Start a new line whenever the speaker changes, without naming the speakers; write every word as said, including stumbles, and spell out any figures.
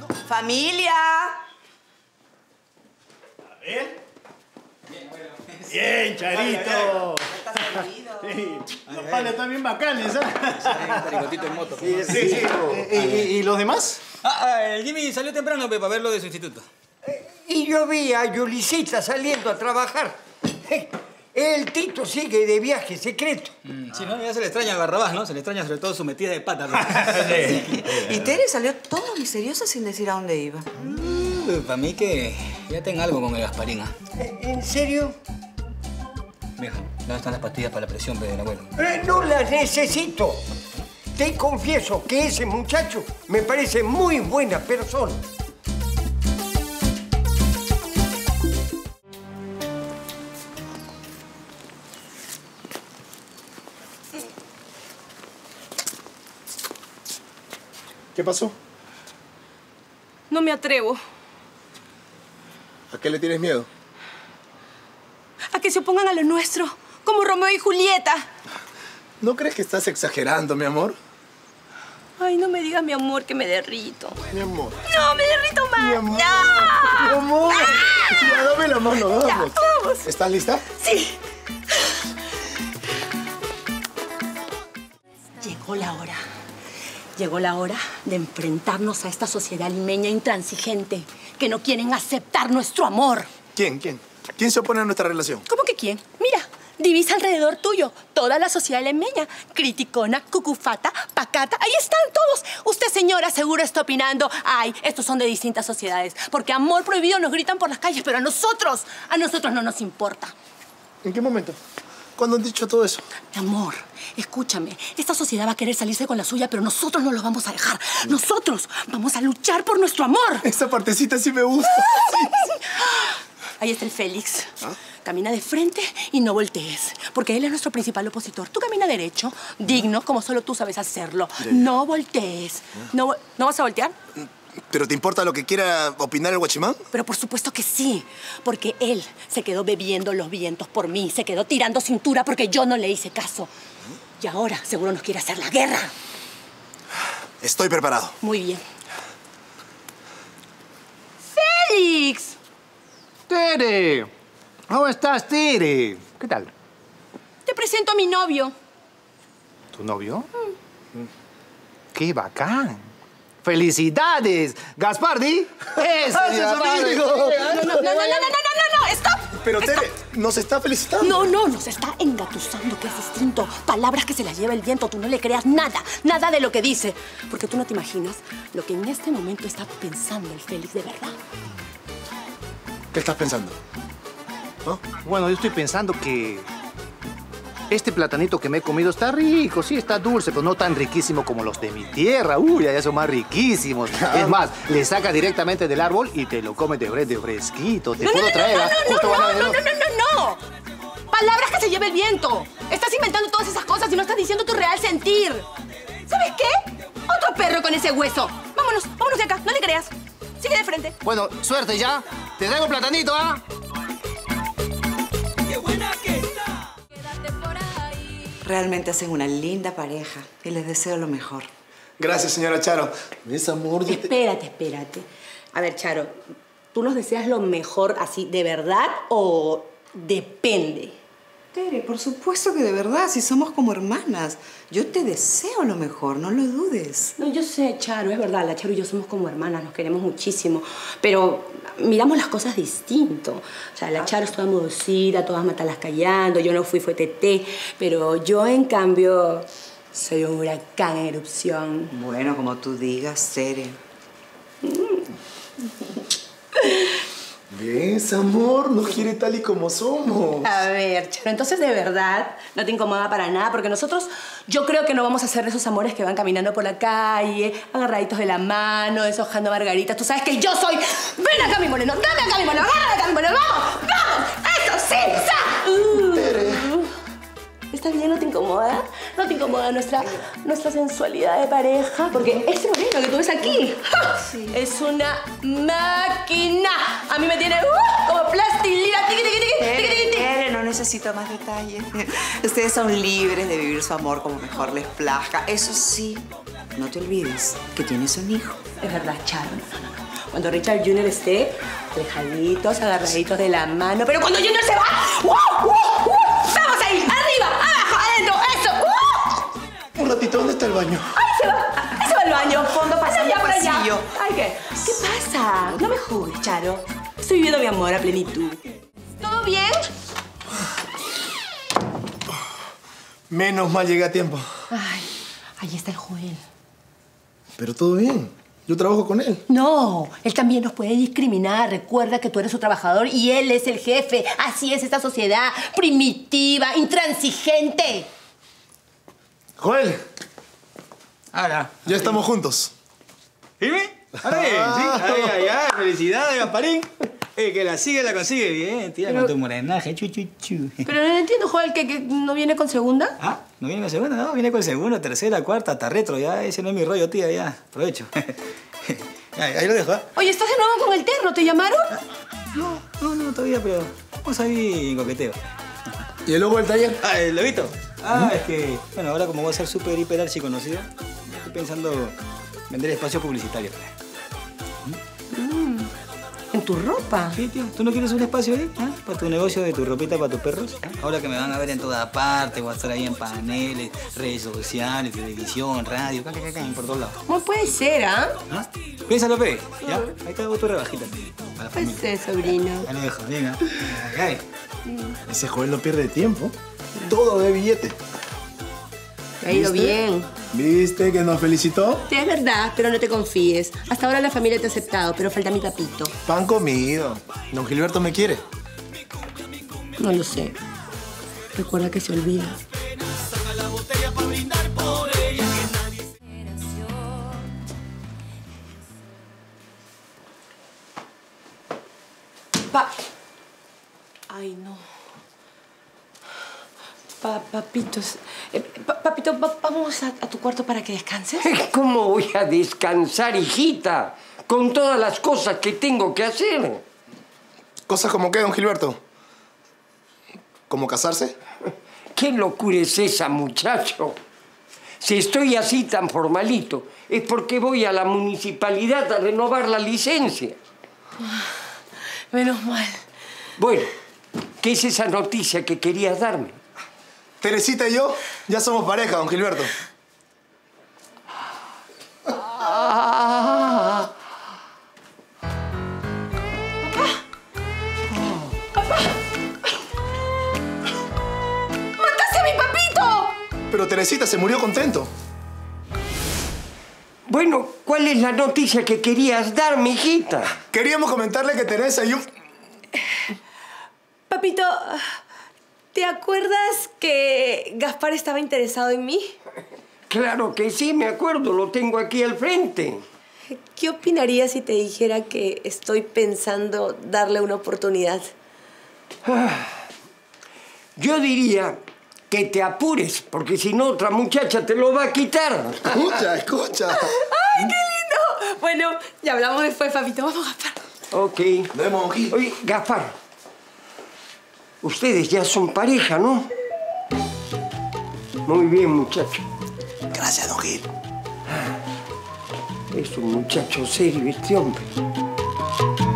¡Familia!
A ver. Bien, Charito. Sí. Los panes están bien bacanes, ¿eh?
Taricotito en moto.
Sí, sí, sí. ¿Y, y, ¿Y los demás?
Ah, ah, el Jimmy salió temprano pe, para ver lo de su instituto.
Y yo vi a Yulicita saliendo a trabajar. El Tito sigue de viaje secreto.
Mm, sí, ¿no? Ya se le extraña a Barrabás, ¿no? Se le extraña sobre todo su metida de pata.
Sí. Y Tere salió todo misteriosa sin decir a dónde iba.
Uh, para mí que ya tengo algo con el Gasparín, ¿ah?
¿En serio?
Vieja, ¿dónde están las pastillas para la presión pe, del abuelo?
Eh, no las necesito. Te confieso que ese muchacho me parece muy buena persona.
¿Qué pasó?
No me atrevo.
¿A qué le tienes miedo?
A que se opongan a lo nuestro, como Romeo y Julieta.
¿No crees que estás exagerando, mi amor?
Ay, no me digas, mi amor, que me derrito.
Mi amor.
No, me derrito más.
Mi amor.
¡No!
Mi amor.
¡Ah!
Ya, dame la mano, vamos.
Ya, vamos.
¿Estás lista?
Sí. Llegó la hora. Llegó la hora de enfrentarnos a esta sociedad limeña intransigente que no quieren aceptar nuestro amor.
¿Quién? ¿Quién? ¿Quién se opone a nuestra relación?
¿Cómo que quién? Mira, divisa alrededor tuyo toda la sociedad limeña. Criticona, cucufata, pacata, ahí están todos. Usted, señora, seguro está opinando, ay, estos son de distintas sociedades. Porque amor prohibido nos gritan por las calles, pero a nosotros, a nosotros no nos importa.
¿En qué momento? ¿Cuándo han dicho todo eso?
Mi amor, escúchame. Esta sociedad va a querer salirse con la suya, pero nosotros no los vamos a dejar. Nosotros vamos a luchar por nuestro amor.
Esta partecita sí me gusta. Sí.
Ahí está el Félix.
¿Ah?
Camina de frente y no voltees, porque él es nuestro principal opositor. Tú camina derecho, digno, como solo tú sabes hacerlo.
Ya, ya.
No voltees. No, ¿No vas a voltear?
¿Pero te importa lo que quiera opinar el guachimán?
Pero por supuesto que sí, porque él se quedó bebiendo los vientos por mí, se quedó tirando cintura porque yo no le hice caso. Y ahora seguro nos quiere hacer la guerra.
Estoy preparado.
Muy bien. ¡Félix!
¡Tere! ¿Cómo estás, Tere? ¿Qué tal?
Te presento a mi novio.
¿Tu novio? Mm. ¡Qué bacán! ¡Felicidades! ¡Gaspardi! ¡Ese es amigo!
No, no, no, no, no, no, no, no, ¡stop!
Pero Tere, ¿nos está felicitando?
No, no, nos está engatusando, que es distinto. Palabras que se las lleva el viento. Tú no le creas nada, nada de lo que dice. Porque tú no te imaginas lo que en este momento está pensando el Félix de verdad.
¿Qué estás pensando? ¿No?
Bueno, yo estoy pensando que este platanito que me he comido está rico, sí, está dulce, pero no tan riquísimo como los de mi tierra. Uy, allá son más riquísimos. Es más, le saca directamente del árbol y te lo comes de, de fresquito. Te
no,
puedo
no,
traer.
No,
¿eh?
no,
Justo
no,
van a
no,
ver,
no, no, no, no, no. Palabras que se lleva el viento. Estás inventando todas esas cosas y no estás diciendo tu real sentir. ¿Sabes qué? Otro perro con ese hueso. Vámonos, vámonos de acá, no le creas. Sigue de frente.
Bueno, suerte ya. Te traigo platanito, ¿ah?
Realmente hacen una linda pareja y les deseo lo mejor.
Gracias, señora Charo. Es amor de...
Espérate, espérate. A ver, Charo, ¿tú nos deseas lo mejor así de verdad o depende?
Tere, por supuesto que de verdad, si somos como hermanas. Yo te deseo lo mejor, no lo dudes.
No, yo sé, Charo, es verdad, la Charo y yo somos como hermanas, nos queremos muchísimo, pero miramos las cosas distinto. O sea, la Charo es toda modosita, todas matalas callando, yo no fui, fue teté, pero yo, en cambio, soy un huracán en erupción.
Bueno, como tú digas, Tere.
¿Ves, amor? Nos quiere tal y como somos.
A ver, Charo, entonces de verdad no te incomoda para nada, porque nosotros, yo creo que no vamos a ser de esos amores que van caminando por la calle, agarraditos de la mano, deshojando margaritas. Tú sabes que yo soy... Ven acá, mi moreno, dame acá, mi moreno, agárrame acá, mi moreno, vamos, vamos, eso sí, sa. Uh.
Tere.
¿Está bien? ¿No te incomoda? ¿No te incomoda nuestra, nuestra sensualidad de pareja? Porque este moreno que tú ves aquí sí. es una máquina. A mí me tiene uh, como plastilina. Tiqui, tiqui, tiqui,
Tere,
tiqui, tiqui.
Tere, no necesito más detalles. Ustedes son libres de vivir su amor como mejor les plazca. Eso sí, no te olvides que tienes un hijo.
Es verdad, Charo. No, no, no. Cuando Richard junior esté, alejaditos, agarraditos de la mano. Pero cuando Junior se va, ¡wow! ¡wow! ¡wow! ¡Vamos ahí! ¡Arriba! ¡Abajo! ¡Adentro! ¡Eso! ¡wow!
Un ratito, ¿dónde está el baño?
¡Ahí se va! ¡Ahí se va el baño!
Fondo,
pasa allá por allá.
pasillo.
Ay, ¿qué? ¿Qué pasa? No me juzgues, Charo. Estoy viviendo mi amor a plenitud. ¿Todo bien?
Menos mal llegué a tiempo.
Ay, ahí está el Joel.
Pero todo bien. Yo trabajo con él.
No, él también nos puede discriminar. Recuerda que tú eres su trabajador y él es el jefe. Así es esta sociedad primitiva, intransigente.
Joel,
Ahora.
ya estamos juntos.
¿Y ve? Ahora bien, ¿sí? Ay, ay, ay. Felicidades, Gasparín. Eh, que la sigue, la consigue bien. Tía,
Pero-
con tu morenaje. Chu, chu, chu.
Pero no entiendo, Joel, que, que no viene con segunda.
Ah, ¿no viene con segunda? No, viene con segunda, tercera, cuarta, hasta retro. Ya, ese no es mi rollo, tía, ya. Aprovecho. Ahí, ahí lo dejo, ¿eh?
Oye, ¿estás de nuevo con el terno? ¿Te llamaron?
No, no, no, todavía, pero vamos ahí en coqueteo.
¿Y el logo del taller?
Ah, ¿el lobito? Ah, es que, bueno, ahora como voy a ser súper, hiper, archi conocido, estoy pensando vender espacios publicitarios.
¿En tu ropa?
Sí, tío. ¿Tú no quieres un espacio ahí? ¿Ah? ¿Para tu negocio de tu ropita para tus perros? Ahora que me van a ver en toda parte, voy a estar ahí en paneles, redes sociales, televisión, radio, ca, ca, ca, ca, por todos lados.
¿Cómo puede ser, ah?
¿Ah? Piénsalo, pe. ¿Ya? Ahí te hago tu rebajita. Para la
Puede
familia.
ser, sobrino.
Ahí lo dejo, venga. Ay, ay.
Ese Joel no pierde tiempo. Todo de billete.
Te ha ido
¿Viste?
bien.
¿Viste que nos felicitó?
Sí, es verdad, pero no te confíes. Hasta ahora la familia te ha aceptado, pero falta mi papito.
Pan comido. Don Gilberto me quiere.
No lo sé. Recuerda que se olvida. Pa... Ay, no. Pa, papitos. Eh, pa- papito, va- vamos a, a tu cuarto para que descanses.
¿Cómo voy a descansar, hijita? Con todas las cosas que tengo que hacer.
¿Cosas como qué, don Gilberto? ¿Como casarse?
¿Qué locura es esa, muchacho? Si estoy así tan formalito, es porque voy a la municipalidad a renovar la licencia.
Menos mal.
Bueno, ¿qué es esa noticia que querías darme?
Teresita y yo ya somos pareja, don Gilberto.
Ah,
¡Mataste a mi papito!
Pero Teresita se murió contento.
bueno, ¿cuál es la noticia que querías darme, hijita?
Queríamos comentarle que Teresa y yo...
Papito, ¿te acuerdas que Gaspar estaba interesado en mí?
Claro que sí, me acuerdo, lo tengo aquí al frente.
¿Qué opinarías si te dijera que estoy pensando darle una oportunidad?
Yo diría que te apures, porque si no, otra muchacha te lo va a quitar.
Escucha, escucha.
¡Ay, qué lindo! Bueno, ya hablamos después, papito. Vamos, Gaspar.
Ok.
Nos vemos, don Gil.
Oye, Gaspar, ustedes ya son pareja, ¿no? Muy bien, muchacho.
Gracias, don Gil.
Es un muchacho serio este hombre.